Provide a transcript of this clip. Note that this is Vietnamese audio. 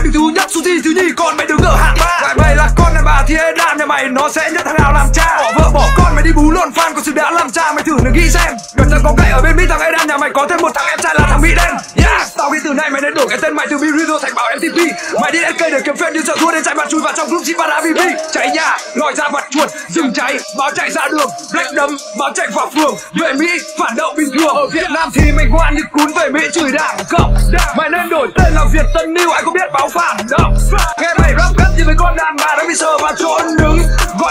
đứng thứ nhất, Suzy thứ nhì, còn mày đứng ở hạng ba. Lại mày là con đàn bà thì đàn nhà mày nó sẽ nhận thằng nào làm cha. Bỏ vợ bỏ con mày đi bú lộn fan của sự đã làm cha. Mày thử đừng nghĩ xem, gần chân có cậy ở bên Mỹ thằng đàn nhà mày có thêm một thằng em trai là thằng Mỹ đen. Yeah, tao nghĩ từ nay mày nên đổi cái tên mày từ Birido thành Bảo MTP. Mày đi SK để kiếm phim như sợ thua nên chạy mặt chui vào trong group Chipara VP. Cháy nhà, lòi ra mặt chuột, dừng cháy, báo chạy ra đường, black đấm, báo chạy vào phường. Về Mỹ phản động bình thường, ở Việt Nam thì mày ngoan như cún, về Mỹ chửi đảng cộng. Mày nên đổi tên là Việt Tân New, ai có biết báo phản động. Nghe mày rap gắt như mấy con đàn bà đã bị sờ vào chỗ đứng.